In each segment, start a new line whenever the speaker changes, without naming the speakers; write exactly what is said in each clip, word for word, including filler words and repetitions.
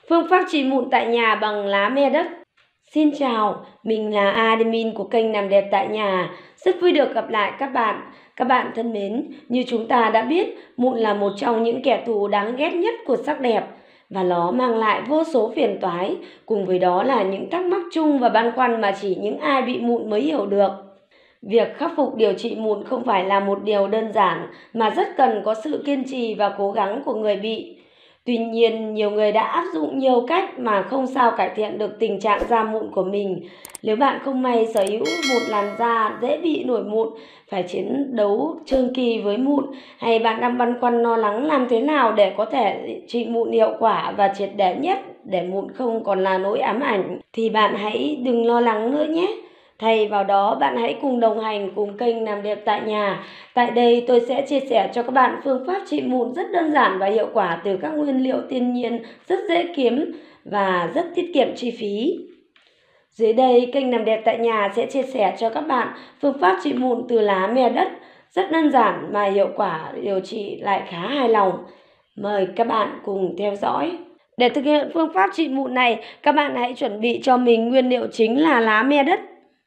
Phương pháp trị mụn tại nhà bằng lá me đất. Xin chào, mình là admin của kênh Làm Đẹp Tại Nhà. Rất vui được gặp lại các bạn. Các bạn thân mến, như chúng ta đã biết, mụn là một trong những kẻ thù đáng ghét nhất của sắc đẹp. Và nó mang lại vô số phiền toái, cùng với đó là những thắc mắc chung và băn khoăn mà chỉ những ai bị mụn mới hiểu được. Việc khắc phục điều trị mụn không phải là một điều đơn giản, mà rất cần có sự kiên trì và cố gắng của người bị. Tuy nhiên, nhiều người đã áp dụng nhiều cách mà không sao cải thiện được tình trạng da mụn của mình. Nếu bạn không may sở hữu một làn da dễ bị nổi mụn, phải chiến đấu trường kỳ với mụn, hay bạn đang băn khoăn lo lắng làm thế nào để có thể trị mụn hiệu quả và triệt để nhất để mụn không còn là nỗi ám ảnh, thì bạn hãy đừng lo lắng nữa nhé. Thay vào đó, bạn hãy cùng đồng hành cùng kênh Làm Đẹp Tại Nhà. Tại đây tôi sẽ chia sẻ cho các bạn phương pháp trị mụn rất đơn giản và hiệu quả từ các nguyên liệu thiên nhiên rất dễ kiếm và rất tiết kiệm chi phí. Dưới đây, kênh Làm Đẹp Tại Nhà sẽ chia sẻ cho các bạn phương pháp trị mụn từ lá me đất rất đơn giản mà hiệu quả điều trị lại khá hài lòng. Mời các bạn cùng theo dõi. Để thực hiện phương pháp trị mụn này, các bạn hãy chuẩn bị cho mình nguyên liệu chính là lá me đất.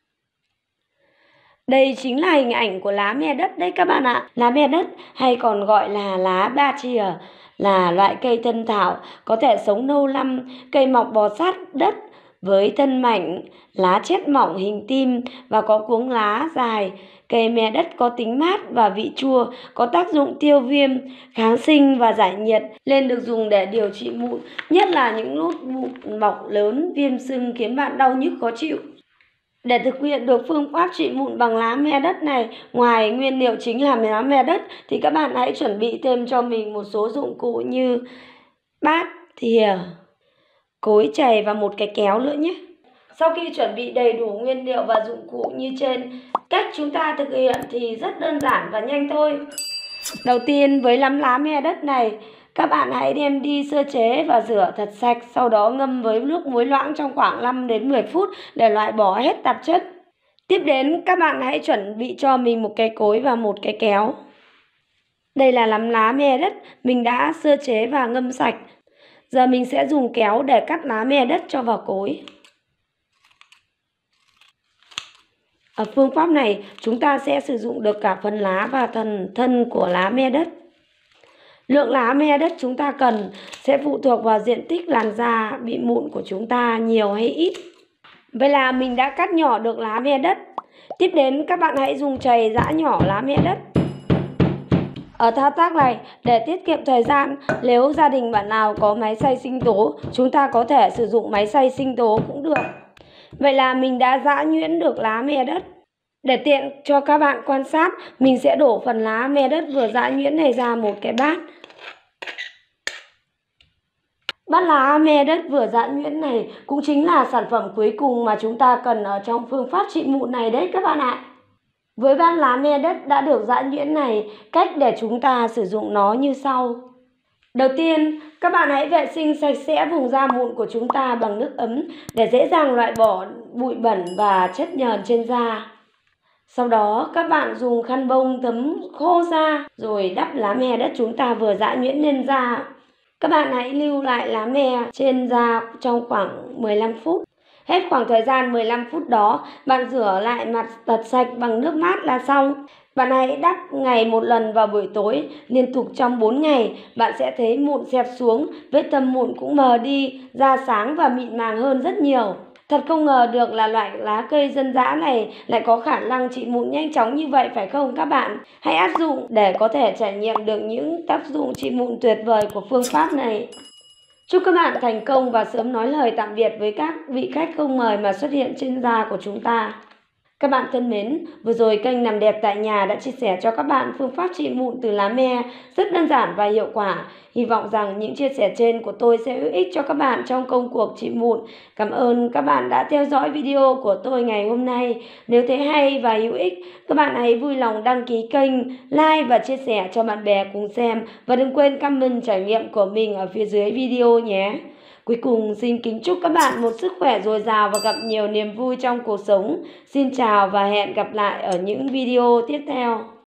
Đây chính là hình ảnh của lá me đất đấy các bạn ạ. Lá me đất hay còn gọi là lá ba chìa là loại cây thân thảo có thể sống lâu năm, cây mọc bò sát đất với thân mảnh, lá chét mỏng hình tim và có cuống lá dài. Cây me đất có tính mát và vị chua, có tác dụng tiêu viêm, kháng sinh và giải nhiệt, nên được dùng để điều trị mụn, nhất là những nốt mụn mọc lớn, viêm sưng khiến bạn đau nhức khó chịu. Để thực hiện được phương pháp trị mụn bằng lá me đất này, ngoài nguyên liệu chính là lá me đất, thì các bạn hãy chuẩn bị thêm cho mình một số dụng cụ như bát, thìa, cối chày và một cái kéo nữa nhé. Sau khi chuẩn bị đầy đủ nguyên liệu và dụng cụ như trên, cách chúng ta thực hiện thì rất đơn giản và nhanh thôi. Đầu tiên, với nắm lá me đất này, các bạn hãy đem đi sơ chế và rửa thật sạch, sau đó ngâm với nước muối loãng trong khoảng năm đến mười phút để loại bỏ hết tạp chất. Tiếp đến, các bạn hãy chuẩn bị cho mình một cái cối và một cái kéo. Đây là nắm lá me đất mình đã sơ chế và ngâm sạch. Giờ mình sẽ dùng kéo để cắt lá me đất cho vào cối. Ở phương pháp này, chúng ta sẽ sử dụng được cả phần lá và phần thân của lá me đất. Lượng lá me đất chúng ta cần sẽ phụ thuộc vào diện tích làn da bị mụn của chúng ta nhiều hay ít. Vậy là mình đã cắt nhỏ được lá me đất. Tiếp đến, các bạn hãy dùng chày giã nhỏ lá me đất. Ở thao tác này, để tiết kiệm thời gian, nếu gia đình bạn nào có máy xay sinh tố, chúng ta có thể sử dụng máy xay sinh tố cũng được. Vậy là mình đã giã nhuyễn được lá me đất. Để tiện cho các bạn quan sát, mình sẽ đổ phần lá me đất vừa giã nhuyễn này ra một cái bát. Bát lá me đất vừa giã nhuyễn này cũng chính là sản phẩm cuối cùng mà chúng ta cần ở trong phương pháp trị mụn này đấy các bạn ạ. Với bát lá me đất đã được giã nhuyễn này, cách để chúng ta sử dụng nó như sau. Đầu tiên, các bạn hãy vệ sinh sạch sẽ vùng da mụn của chúng ta bằng nước ấm để dễ dàng loại bỏ bụi bẩn và chất nhờn trên da. Sau đó, các bạn dùng khăn bông thấm khô da rồi đắp lá me đất chúng ta vừa giã nhuyễn lên da. Các bạn hãy lưu lại lá me trên da trong khoảng mười lăm phút. Hết khoảng thời gian mười lăm phút đó, bạn rửa lại mặt thật sạch bằng nước mát là xong. Bạn hãy đắp ngày một lần vào buổi tối, liên tục trong bốn ngày. Bạn sẽ thấy mụn xẹp xuống, vết thâm mụn cũng mờ đi, da sáng và mịn màng hơn rất nhiều. Thật không ngờ được là loại lá cây dân dã này lại có khả năng trị mụn nhanh chóng như vậy phải không các bạn? Hãy áp dụng để có thể trải nghiệm được những tác dụng trị mụn tuyệt vời của phương pháp này. Chúc các bạn thành công và sớm nói lời tạm biệt với các vị khách không mời mà xuất hiện trên da của chúng ta. Các bạn thân mến, vừa rồi kênh Làm Đẹp Tại Nhà đã chia sẻ cho các bạn phương pháp trị mụn từ lá me rất đơn giản và hiệu quả. Hy vọng rằng những chia sẻ trên của tôi sẽ hữu ích cho các bạn trong công cuộc trị mụn. Cảm ơn các bạn đã theo dõi video của tôi ngày hôm nay. Nếu thấy hay và hữu ích, các bạn hãy vui lòng đăng ký kênh, like và chia sẻ cho bạn bè cùng xem. Và đừng quên comment trải nghiệm của mình ở phía dưới video nhé. Cuối cùng xin kính chúc các bạn một sức khỏe dồi dào và gặp nhiều niềm vui trong cuộc sống. Xin chào và hẹn gặp lại ở những video tiếp theo.